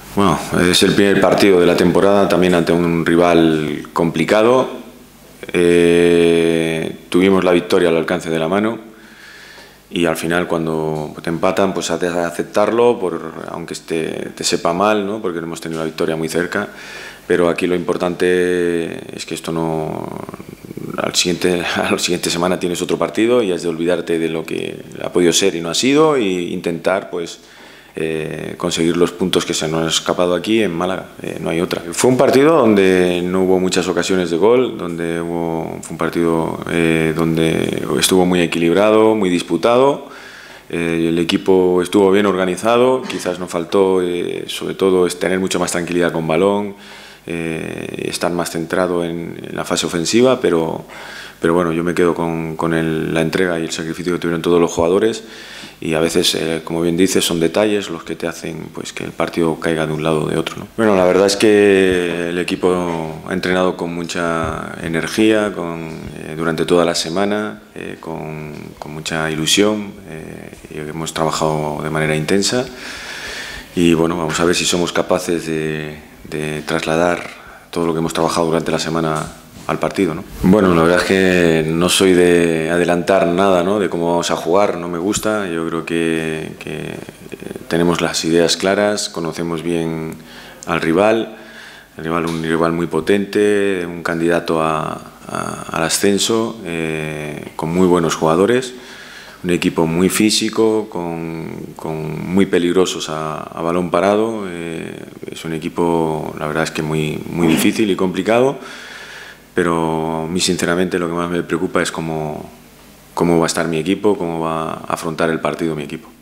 Bueno, es el primer partido de la temporada, también ante un rival complicado. Tuvimos la victoria al alcance de la mano y al final cuando te empatan pues has de aceptarlo, aunque te sepa mal, ¿no? Porque hemos tenido la victoria muy cerca. Pero aquí lo importante es que esto no... a la siguiente semana tienes otro partido y has de olvidarte de lo que ha podido ser y no ha sido e intentar pues conseguir los puntos que se nos han escapado aquí en Málaga, no hay otra. Fue un partido donde no hubo muchas ocasiones de gol, fue un partido donde estuvo muy equilibrado, muy disputado. El equipo estuvo bien organizado, quizás nos faltó sobre todo tener mucha más tranquilidad con balón, estar más centrado en la fase ofensiva, pero bueno, yo me quedo con la entrega y el sacrificio que tuvieron todos los jugadores y a veces, como bien dices, son detalles los que te hacen pues, que el partido caiga de un lado o de otro, ¿no? Bueno, la verdad es que el equipo ha entrenado con mucha energía, durante toda la semana, con mucha ilusión, y hemos trabajado de manera intensa y bueno, vamos a ver si somos capaces de trasladar todo lo que hemos trabajado durante la semana al partido, ¿no? Bueno, la verdad es que no soy de adelantar nada, ¿no? De cómo vamos a jugar, no me gusta. Yo creo que tenemos las ideas claras, conocemos bien al rival, un rival muy potente, un candidato al ascenso, con muy buenos jugadores, un equipo muy físico, muy peligrosos a balón parado. Es un equipo, la verdad es que muy difícil y complicado, pero a mí sinceramente lo que más me preocupa es cómo va a estar mi equipo, cómo va a afrontar el partido mi equipo.